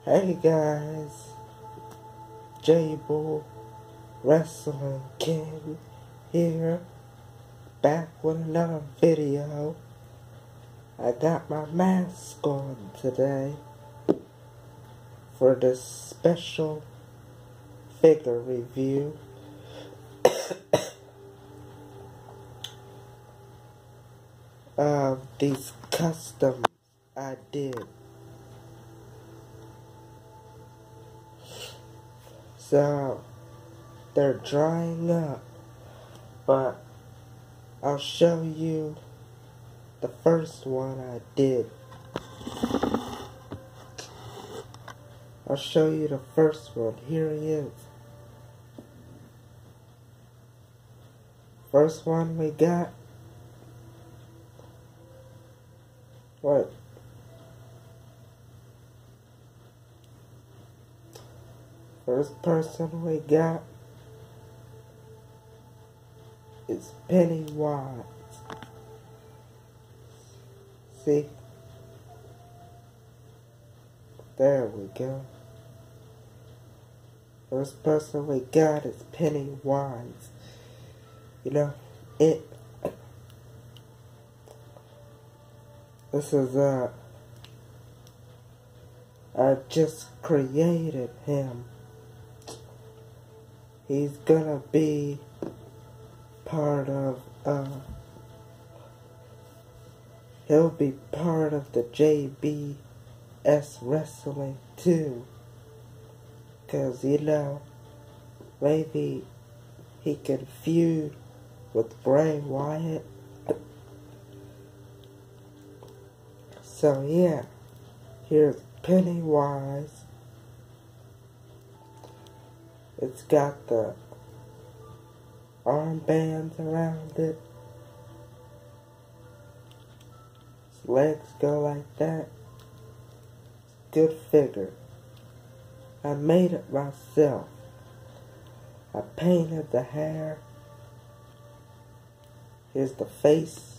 Hey guys, J-Bull Wrestling King here, back with another video. I got my mask on today for this special figure review. Of these customs I did. So, they're drying up, but I'll show you the first one I did. I'll show you the first one. Here he is. First one we got. What? First person we got is Pennywise. See? There we go. First person we got is Pennywise. You know, this is I just created him. He's gonna be part of, he'll be part of the JBS Wrestling too. 'Cause, you know, maybe he can feud with Bray Wyatt. So yeah, here's Pennywise. It's got the armbands around it. His legs go like that. Good figure. I made it myself. I painted the hair. Here's the face.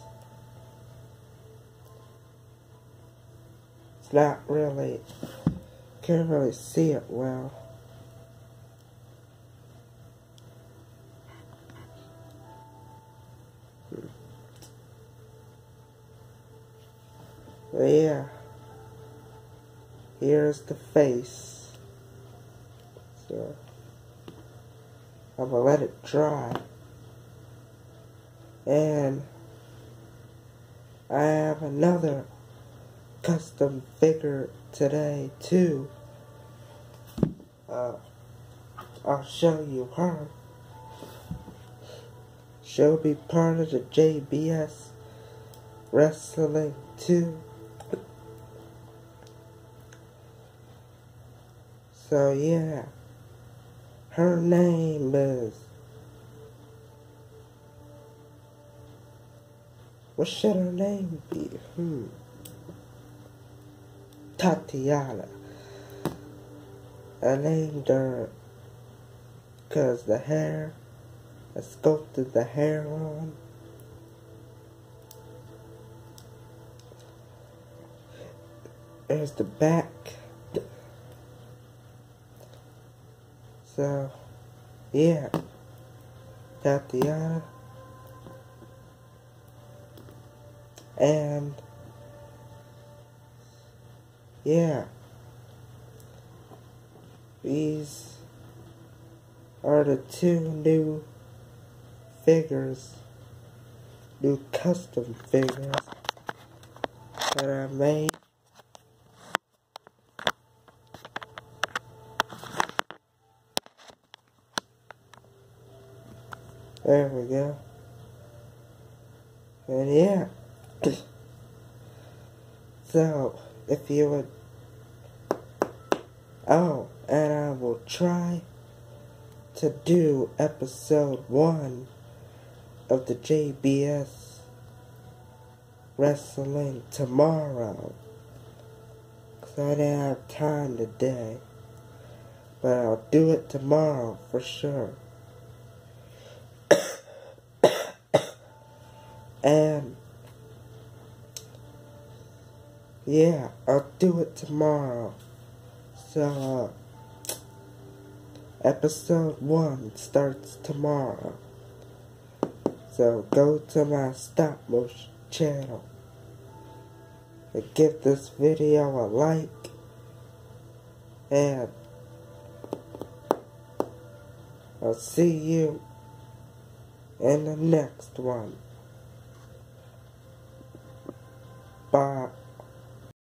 It's not really, can't really see it well. But yeah, here's the face. So, I'm gonna let it dry. And I have another custom figure today too. I'll show you her. She'll be part of the JBS Wrestling too. So yeah, her name is, what should her name be? Tatiana. I named her because the hair, I sculpted the hair on. There's the back. So, yeah, Tatiana. And, yeah, these are the two new figures, new custom figures that I made. There we go. And yeah. So, if you would, oh, and I will try to do episode 1 of the JBS Wrestling tomorrow. 'Cause I didn't have time today. But I'll do it tomorrow for sure. And yeah, I'll do it tomorrow. So, episode 1 starts tomorrow. So go to my stop motion channel and give this video a like, and I'll see you in the next one. Bye.